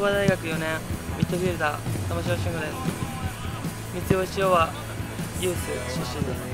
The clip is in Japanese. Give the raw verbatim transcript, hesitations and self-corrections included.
筑波大学よねんミッドフィルダー玉城俊吾です。三ツ星翔はユース出身です。